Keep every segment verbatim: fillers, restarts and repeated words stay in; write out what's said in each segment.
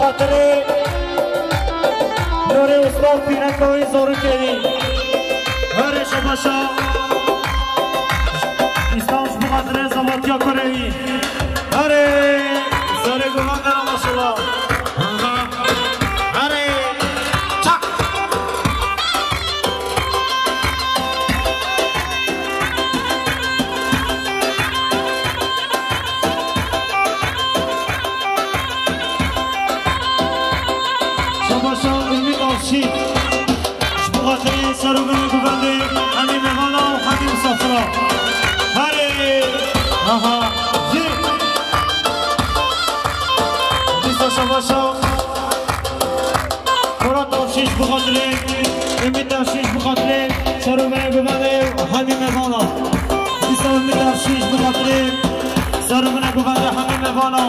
بخاطر نور استاد پیرکوی زور کردی هر شباشا استانش بخاطر زماتیا کردی هر زور گمان دارم ماشالله بخاطر سروگان گوونده همین مهانا و همین مسافرا هره آها جی دیستا شباشا مراد داشیش بخاطر امید داشیش بخاطر سروگان گوونده و همین مهانا دیستا امید داشیش بخاطر سروگان گوونده همین مهانا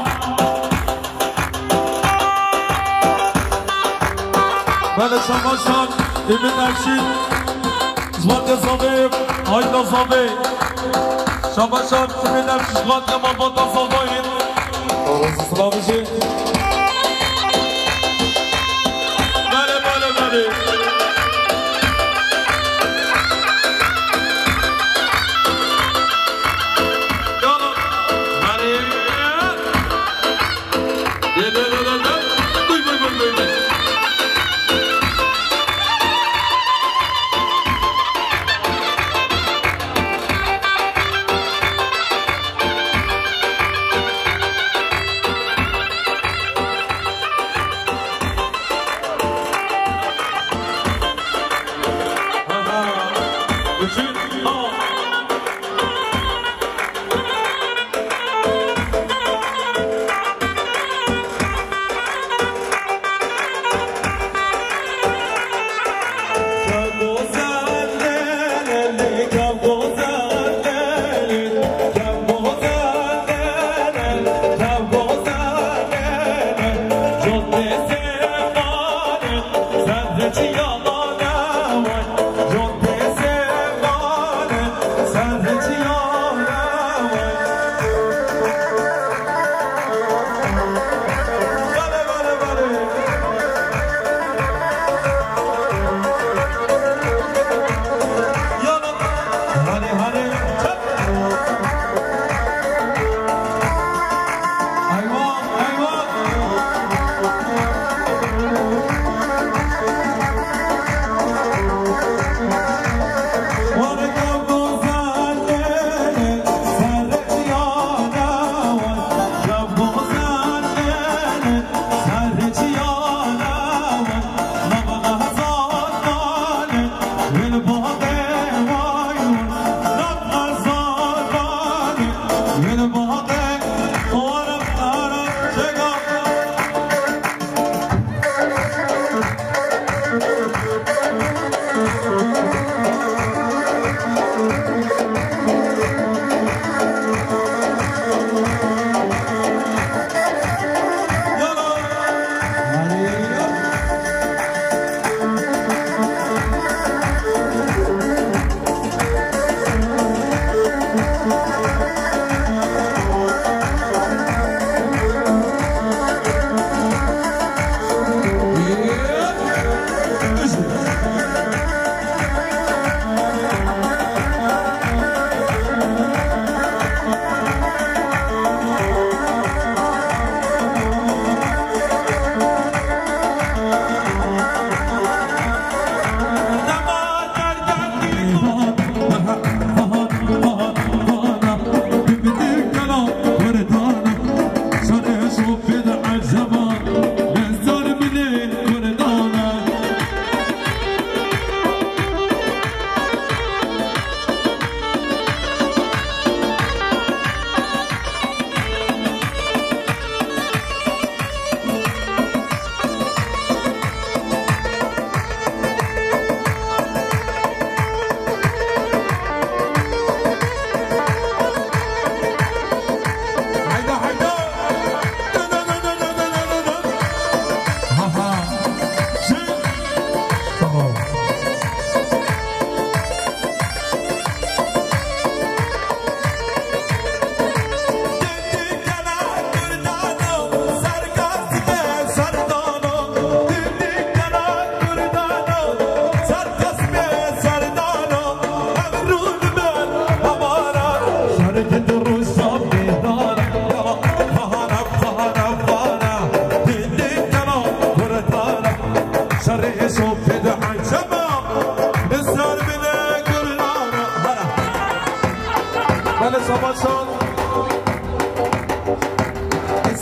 بله شباشا امید نشید زبان زابه هایدا زابه شباشا امید نشید زبان ما با تا زابایید آرز سلامیشی بله بله بله یالا بله یه ده ده ده ده بوی بوی بوی بوی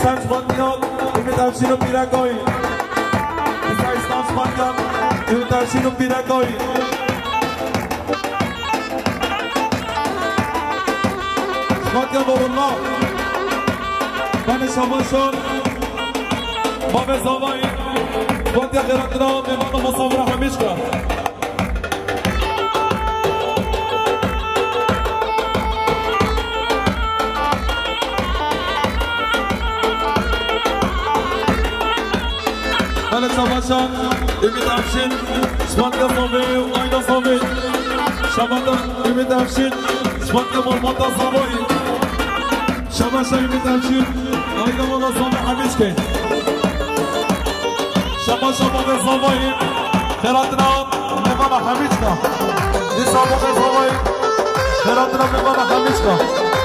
سنج بانیان امید افشین و پیرکایی بیسای سنج بانیان امید افشین و پیرکایی خاطر بابالله من شماشان باب زوایی خاطر خیراتنا میمان مصابر همیشگاه من شماشان امید افشین سپانکا زاوی و آینا زاوی شماتا امید افشین سپانکا مرماتا زاوی شماشا امید افشین آینا مولا زاوی همیشگاه شماشا باب زاوی خیراتنا میمان همیشگاه نیسا باب زاوی خیراتنا میمان همیشگاه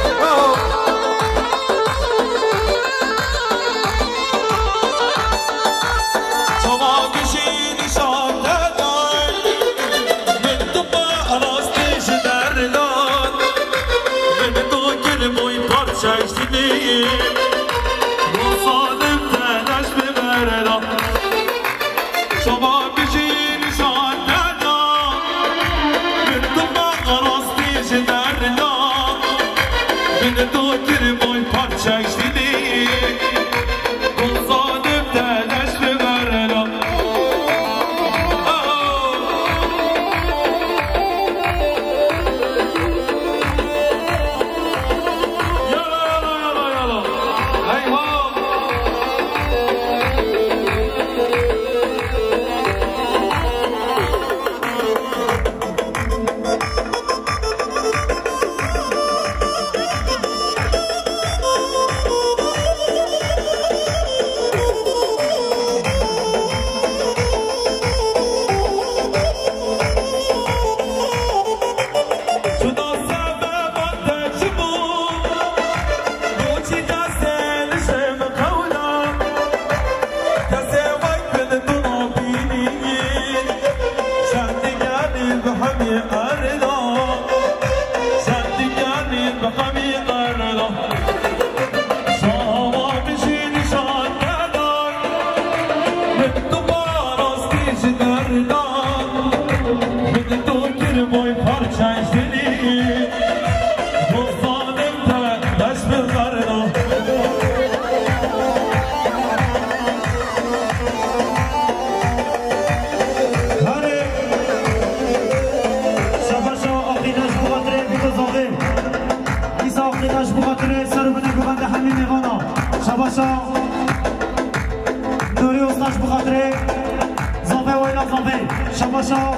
نوری استاش بخاطره زنبه و اینا زنبه شباشا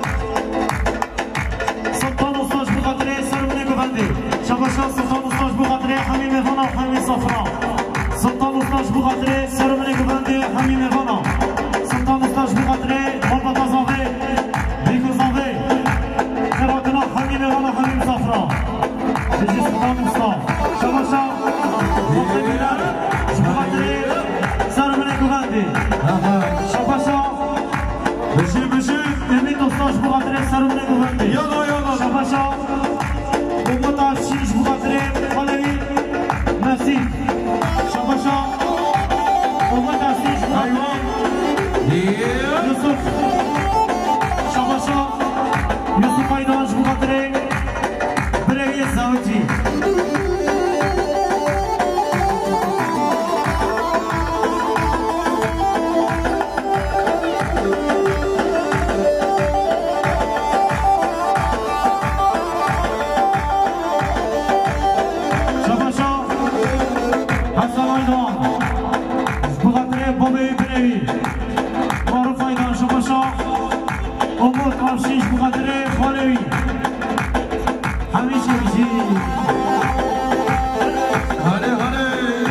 سلطان استاش بخاطره سرمونه گوندی شباشا سلطان استاش بخاطره همین میخوانا همین صفرا سلطان استاش بخاطره سرمونه گوندی همین میخوانا سلطان استاش بخاطره بالباتا زنبه بیگو زنبه خیراتنا همین میخوانا همین صفرا بجی سلطان استاش شباشا بخاطره بخاطره سرمونه گوندی شباشا بشی بشی امید استاش بخاطره سرمونه گوندی یالا یالا شباشا امت افشینش بخاطره خالوی مرسی شباشا امت افشینش بخاطره یوسف شباشا یوسف ایدانش بخاطره برای زوجی شیش بخاطره خالوی همیشه میشی هره هره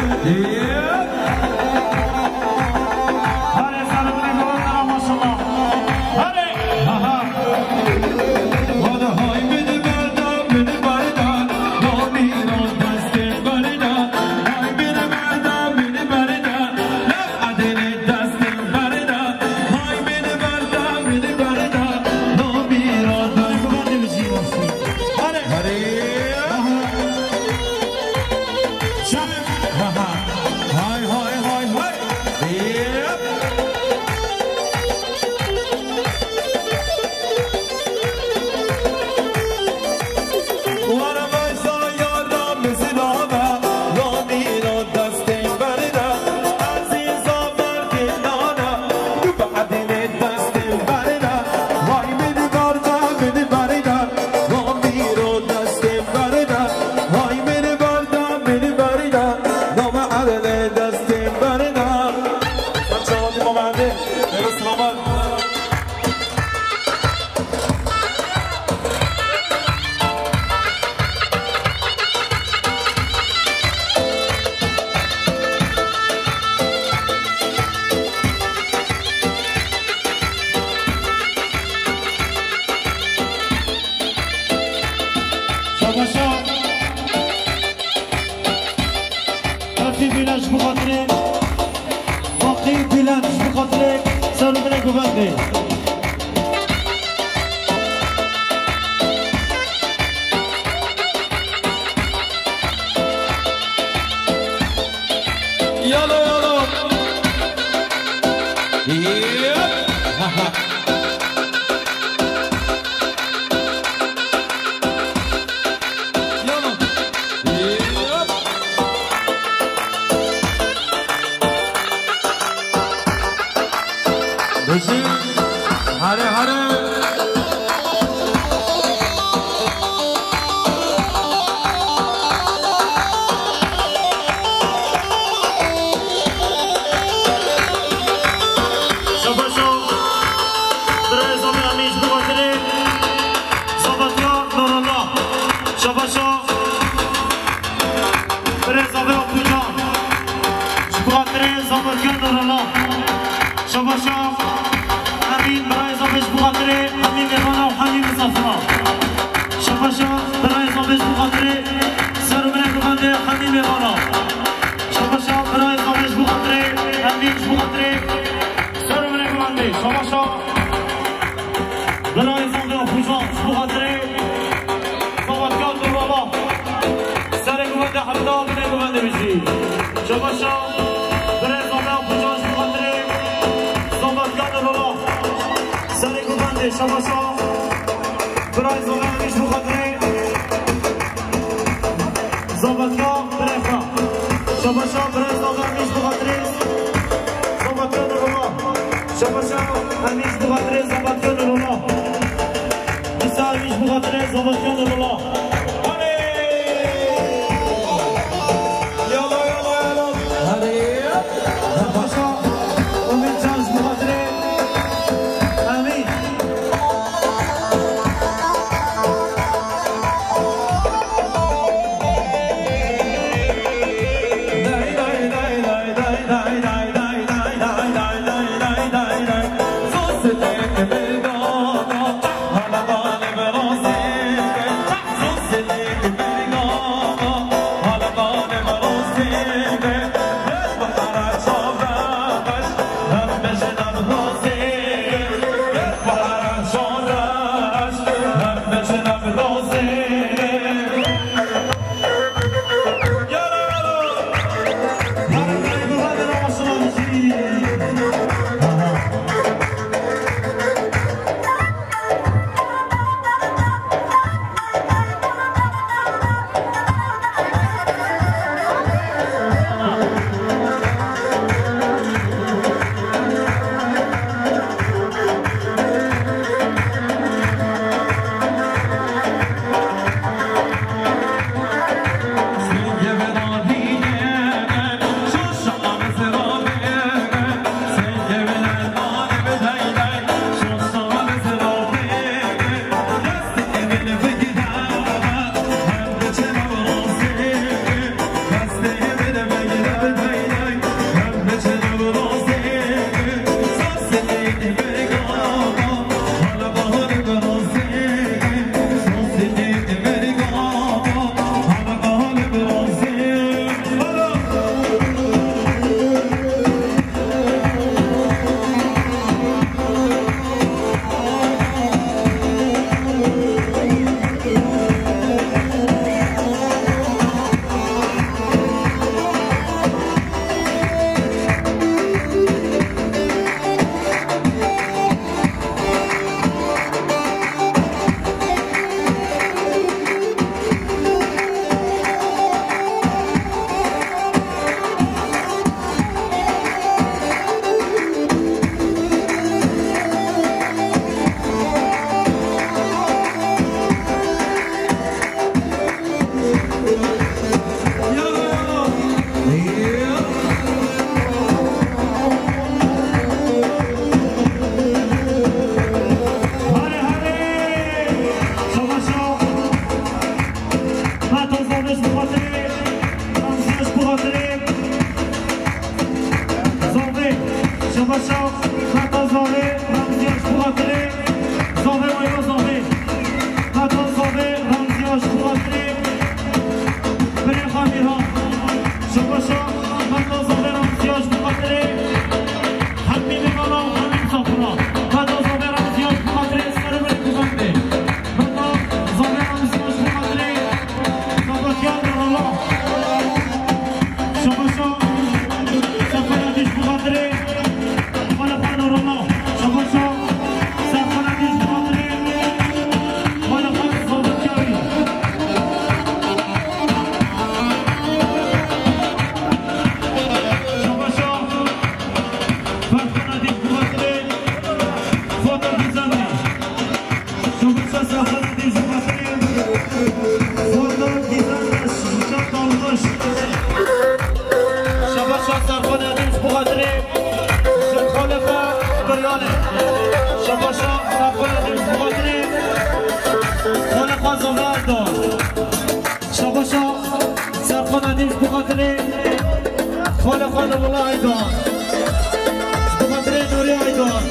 هره سرمونه گوندرم ماشالله هره واده های بده بردم بده بردم نامیران دست بردم های بده بردم بده بردم بخاطرك باقي بلندش بخاطرك سر منك ببندي يلا يلا هره هره شباشا برای زمان میش بخاطره زبطیا برفا شباشا برای زمان میش بخاطره زبطیا نرولا شباشا همیش بخاطره زبطیا نرولا مثال میش بخاطره زبطیا نرولا يلا يلا يلا هذه شباشا امید جانش بخاطره امین شباشا شما سرخان عزیز بخاطر خالقه بریانه شما سرخان عزیز بخاطر خالقه زوبر دار شما سرخان عزیز بخاطر خالقه نبولا ایدان بخاطر نوری ایدان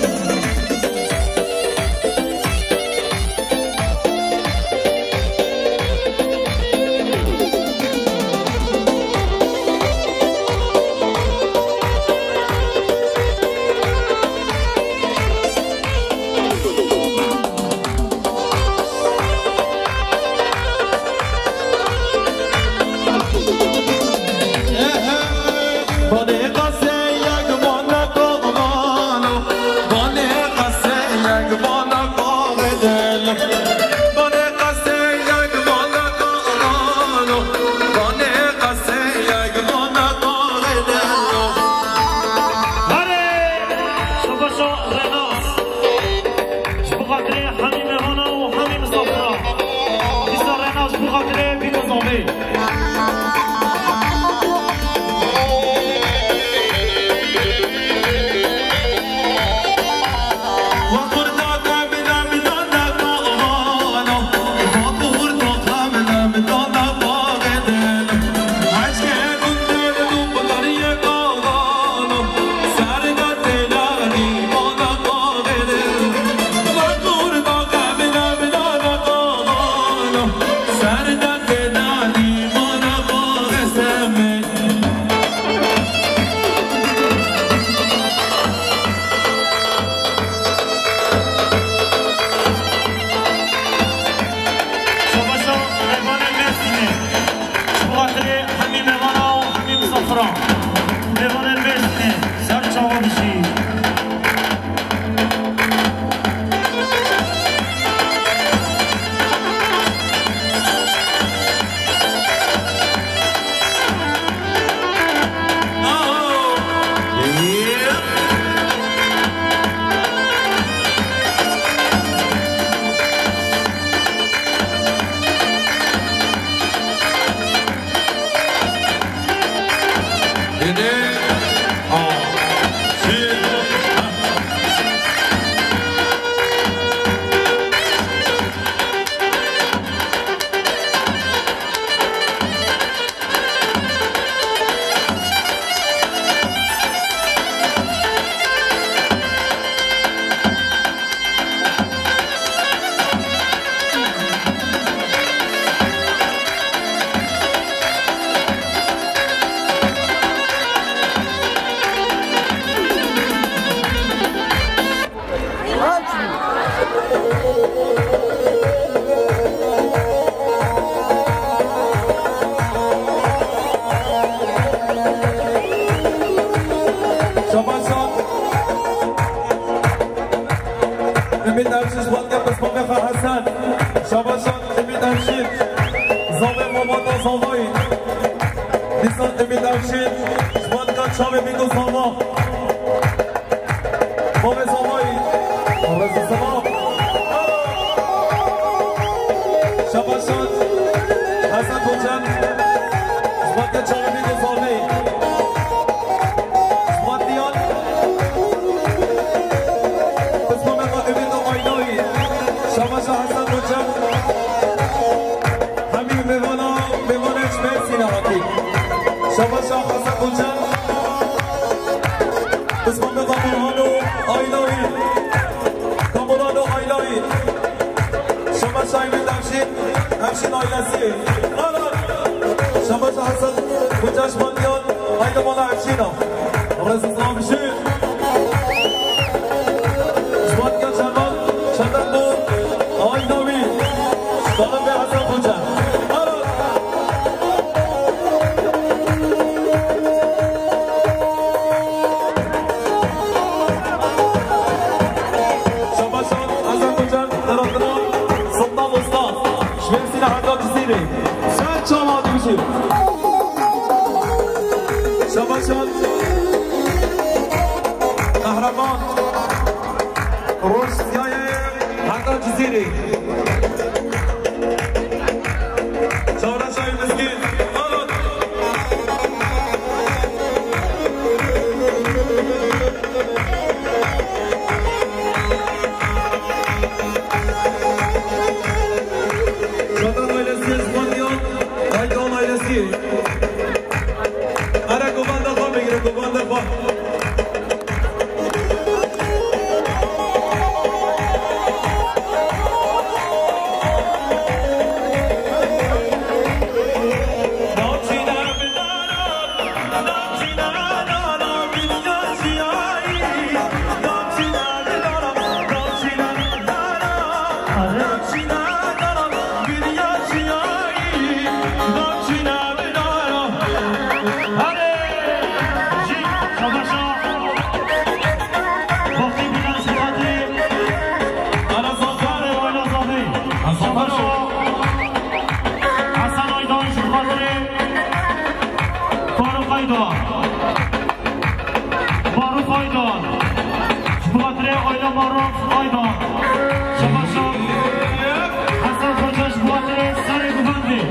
آیدان بخاطر آیدان معروف آیدان شما شما حسن خوشش بخاطر سر گوبنده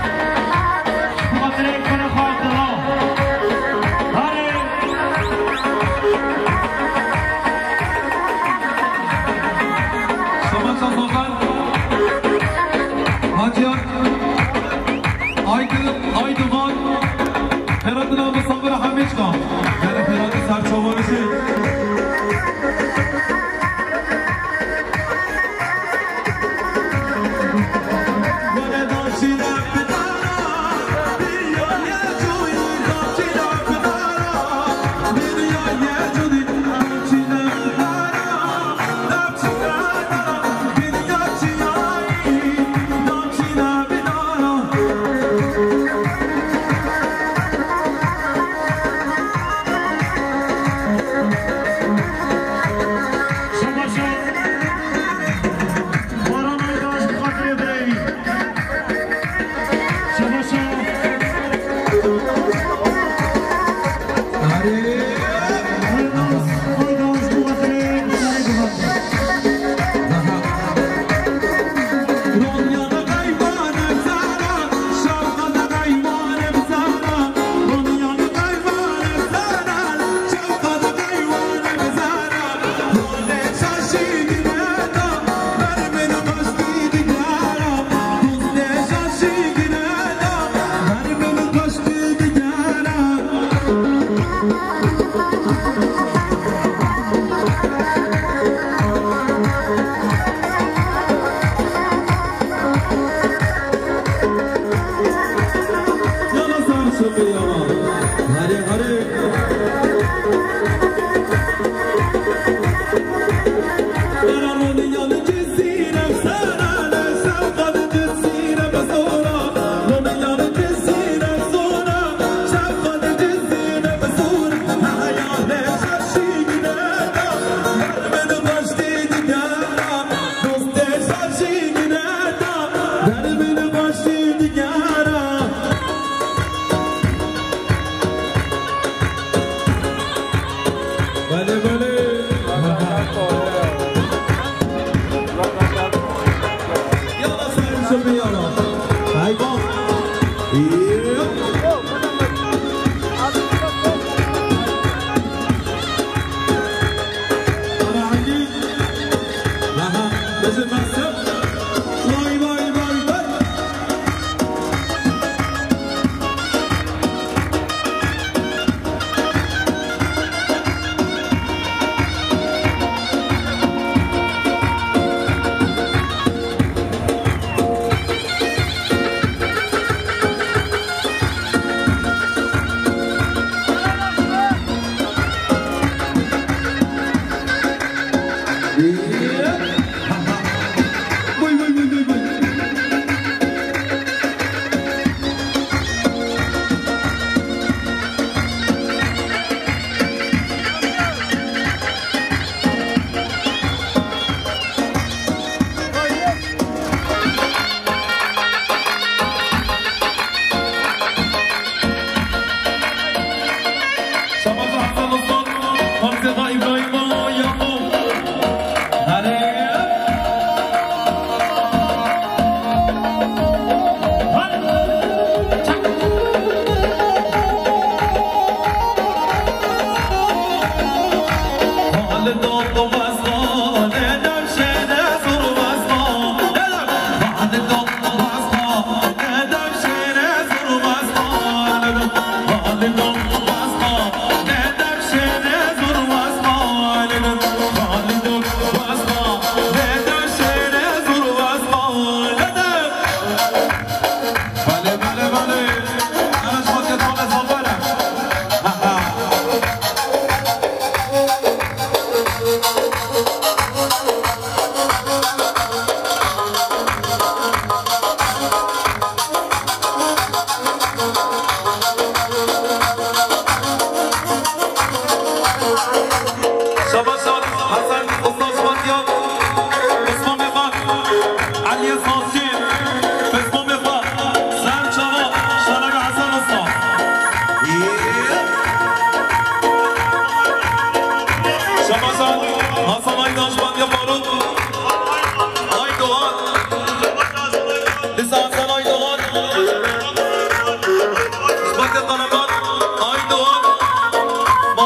بخاطر کنه خواهد ها بله شما شما حاجیان آیدوان هراتنا مصابر همیش کن یعنی هراتی سرچوانشی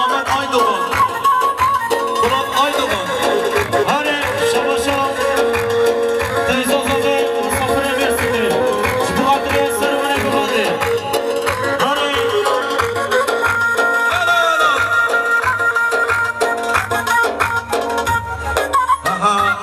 Muhammed Aydoğan. Murat Aydoğan. Hadi şabaşa. Teyze Ozan'ı Mustafa Üniversitesi. Şıbıqatlı sarımına kumadı. Hadi. Aha.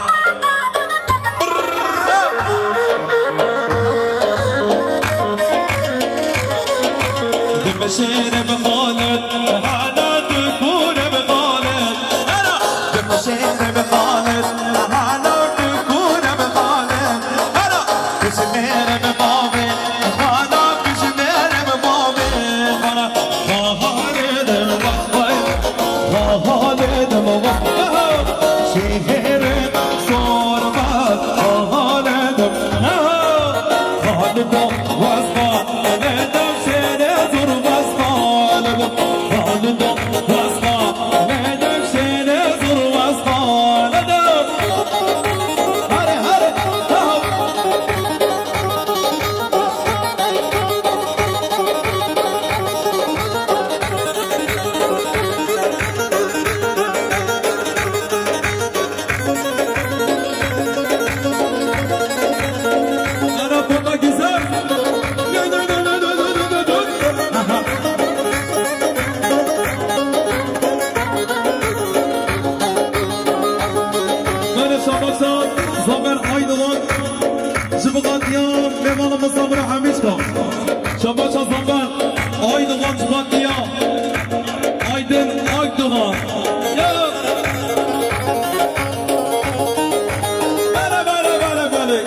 بشير بخالد هلا تكون بخالد انا بشير بخالد هلا تكون بخالد انا بشمير ببابي هلا بشمير ببابي انا خالد المخبر خالد المخبر شهر صوربات خالد خالد واسمع Şabaşa Zafer, Aydoğan Çıbatlıya, Aydın Aydoğan. Böyle böyle böyle böyle.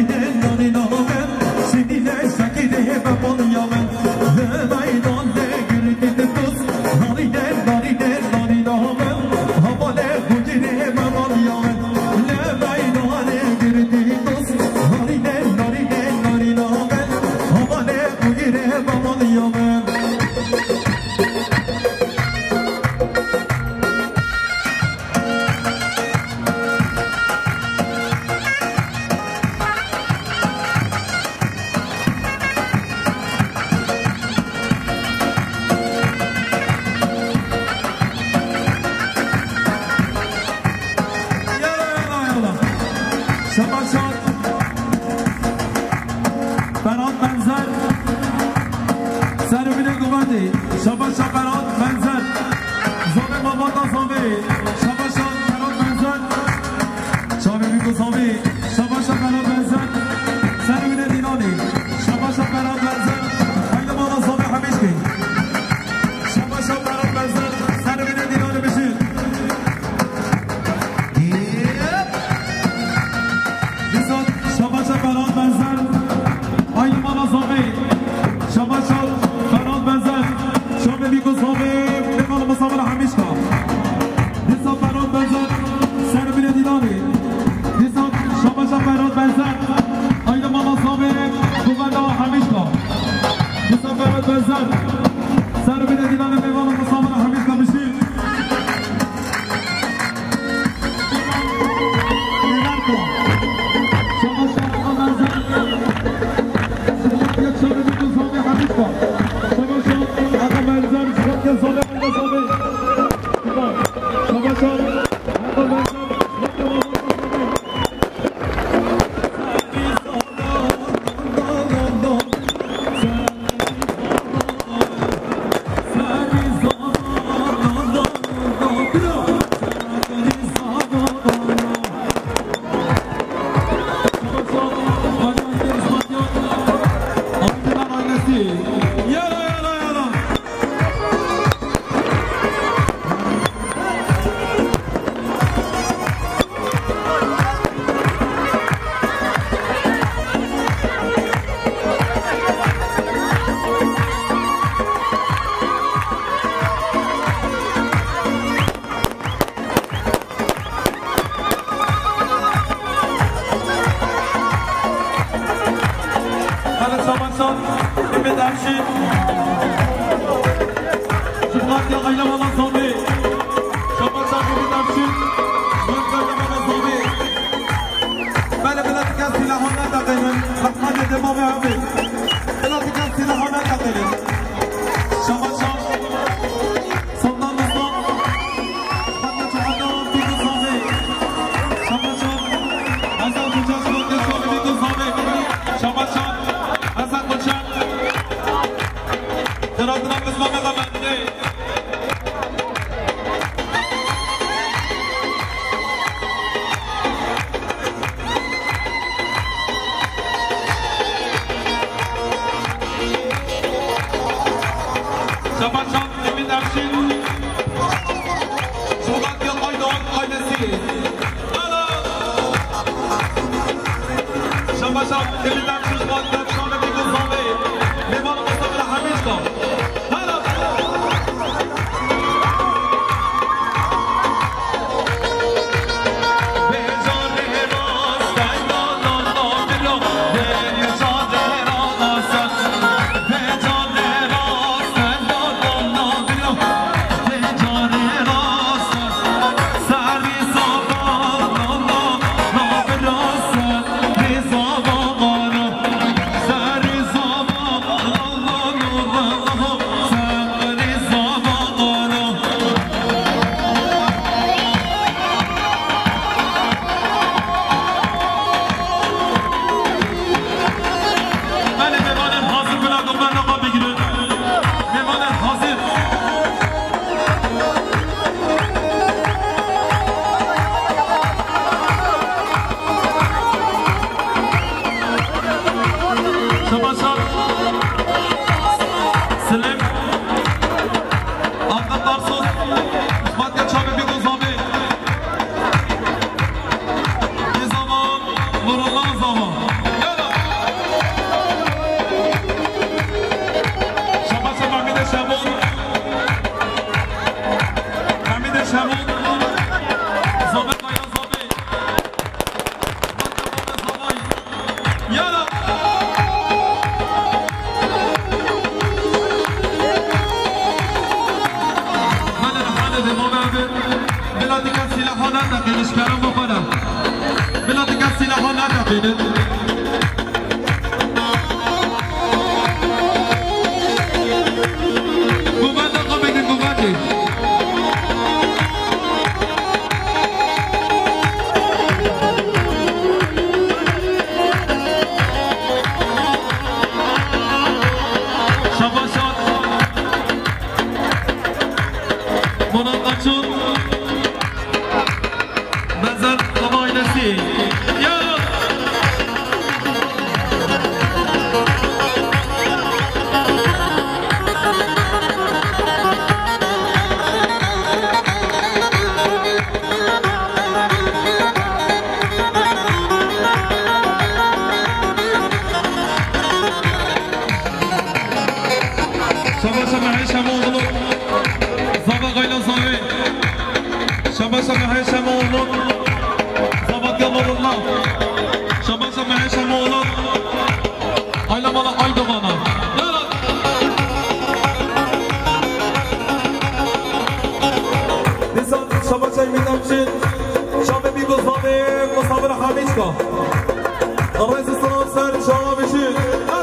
Sakine, sakine, babon yamen, ne baydan de. شباشا برات منزل زوبه مامادا زوبه شباشا برات منزل شابه بیگو زوبه شباشا برات منزل سروین دینانی شباشا برات منزل haydi mala زوبه همیش کی شباشا برات منزل سروین دینانی بشید بیزاد شباشا برات منزل haydi mala زوبه شباشا برات منزل شابه بیگو زوبه بمال مصابر همیش کا بیزاد برات منزل سروین دینانی بیزاد شباشا برات منزل haydi mala زوبه بوغدا همیش کا بیزاد برات منزل سروین دینانی بمال مصابر همیش کا بشید مجلسی یا شباشا محل شما اغلق زابا غیلا زاوی شباشا محل شما اغلق زابا قمر الله شباشا محل شما اغلق ayla mala ay doğana Nisan şabacay minamçin şabe bir gozvane musabir hamiçka Arayısı salam ser şama bişin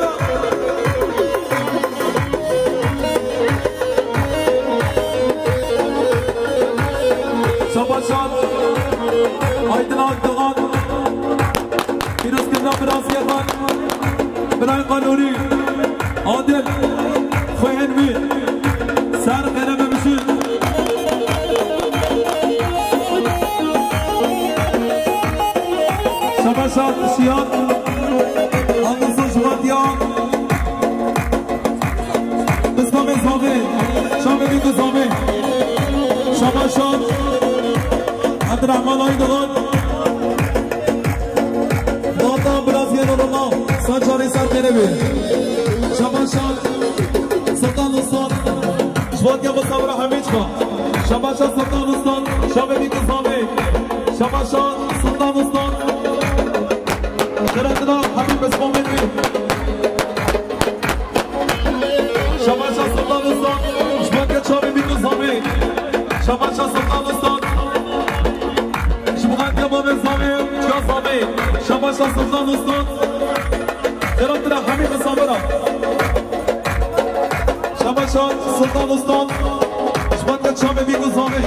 Şabaşan Aydın Akdağan Biraz günden biraz yakan Biray Kanuni Adil Khoyenvi Ser Kerememişin Şabaşan Şiyat Anlısı Şubatyan Kıskame Zavi Şabevi Kızami Şabaşan Abdurrahman Aydağan Dağdan biraz yer olana Saçarı Serkerevi Şabaşan Sultan Ustan Şvatya Musavra Hamiçka Şabaşan Sultan Ustan Şabevi Kızami Şabaşan Sultan Ustan Kıratıda Habib Esmomenvi Şabaşan Sultan Ustan Şvatya Şabevi Kızami Şabaşan Sultan Ustan Şubuhat Yabamir Zami Şazami Şabaşan Sultan Ustan Kıratıda Habib Esmomenvi Şabaşan Sultan Ustan Şvatya Şabevi Kızami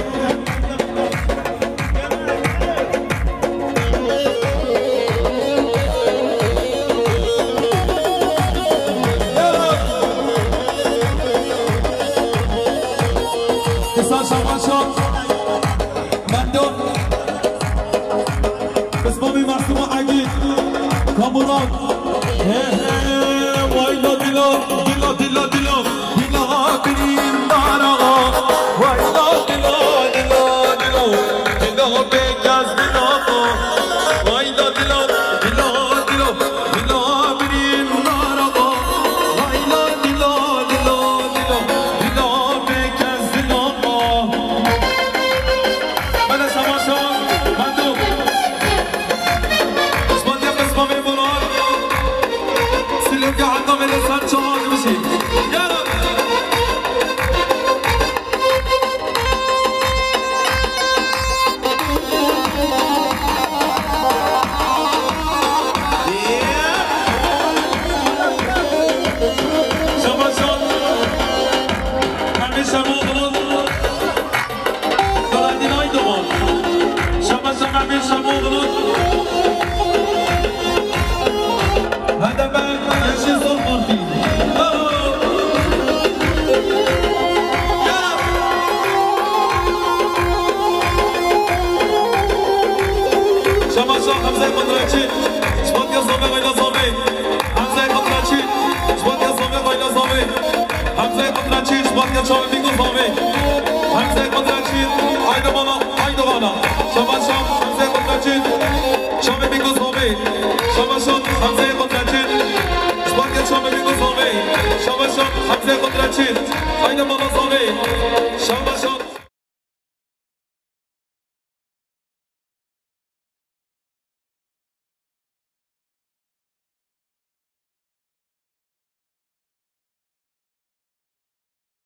Şabaşan Mendon Kısmami Masuma Agit Kamuran He he Vayla dila Dila dila dila Dila birin darağa Vayla dila dila dila Dila bekaz dila Vayla dila dila dila Dila birin darağa Vayla dila dila dila Dila bekaz dila Bana Şabaşan Mendon Osmanlıya kısmami Murat Silivke hatta beni sen çalar mısın? Yarın Şabaşan Mehmet Şamoğlu'nun Karadin Aydoğan Şabaşan Mehmet Şamoğlu'nun Hadi ben Yeşil Zor Parti Şabaşan Hamza Kadraçi Şvatya Zame Gayla Zame Hamza Kadraçi Şvatya Zame Gayla Zame Hamza Kadraçi Şvatya Çavi Zame Hamza Kadraçi Ayda bana Ayda bana Şabaşan Hamza Kadraçi Çavi Zame Şabaşan Hamza Kadraçi Şvatya Çavi Zame Şabaşan Hamza Kadraçi Ayda bana Zame